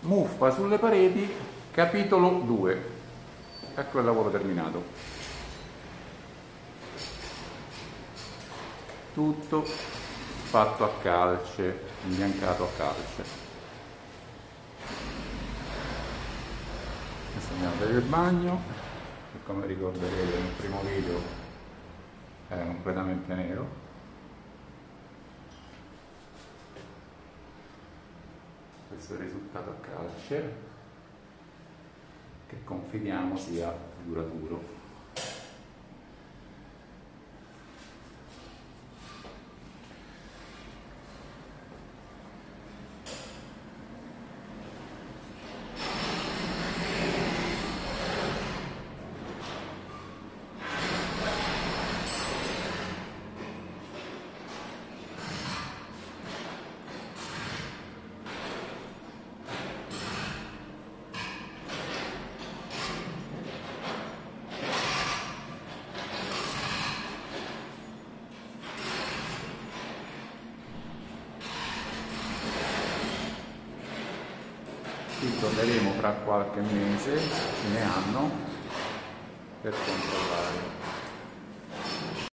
Muffa sulle pareti, capitolo 2. Ecco il lavoro terminato. Tutto fatto a calce, imbiancato a calce. Adesso andiamo per il bagno, che come ricorderete nel primo video era completamente nero. Questo è il risultato a calce, che confidiamo sia duraturo. Qui torneremo fra qualche mese, fine anno, per controllare.